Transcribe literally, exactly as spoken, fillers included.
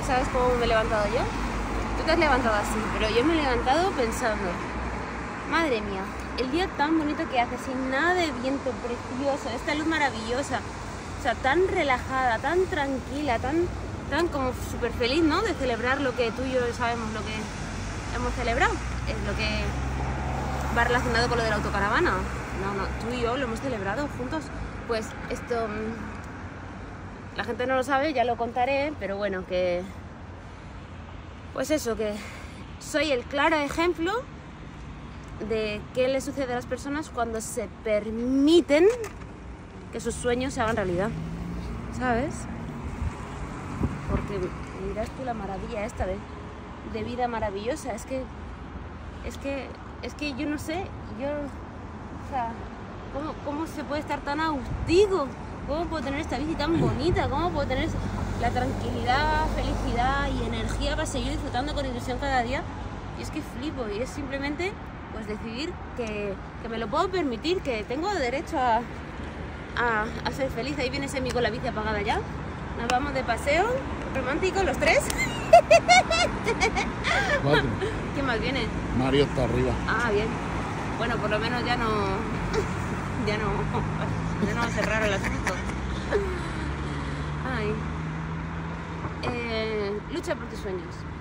pues ¿sabes cómo me he levantado yo? Tú te has levantado así, pero yo me he levantado pensando, madre mía, el día tan bonito que hace, sin nada de viento, precioso, esta luz maravillosa, o sea, tan relajada, tan tranquila, tan, tan como súper feliz, ¿no? De celebrar lo que tú y yo sabemos, lo que hemos celebrado, es lo que va relacionado con lo de la autocaravana. No, no, tú y yo lo hemos celebrado juntos. Pues esto, la gente no lo sabe, ya lo contaré, pero bueno, que... Pues eso, que soy el claro ejemplo de qué le sucede a las personas cuando se permiten que sus sueños se hagan realidad, ¿sabes? Porque mirás tú la maravilla esta de, de vida maravillosa, es que, es que, es que yo no sé, yo, o sea, ¿cómo, cómo se puede estar tan a gustico? ¿Cómo puedo tener esta bici tan bonita? ¿Cómo puedo tener la tranquilidad, felicidad y energía para seguir disfrutando con ilusión cada día? Y es que flipo, y es simplemente pues decidir que, que me lo puedo permitir, que tengo derecho a, a, a ser feliz. Ahí viene Semi con la bici apagada ya. Nos vamos de paseo romántico los tres. Cuatro. ¿Quién más viene? Mario está arriba. Ah, bien. Bueno, por lo menos ya no... Ya no... Ya no va a ser raro el asunto. Ay. Eh, lucha por tus sueños.